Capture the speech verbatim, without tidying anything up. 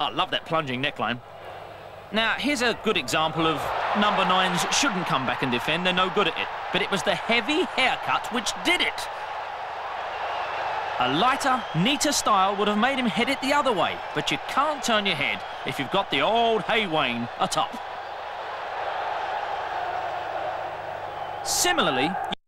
I love that plunging neckline. Now, here's a good example of number nines shouldn't come back and defend. They're no good at it. But it was the heavy haircut which did it. A lighter, neater style would have made him head it the other way. But you can't turn your head if you've got the old Haywain atop. Similarly...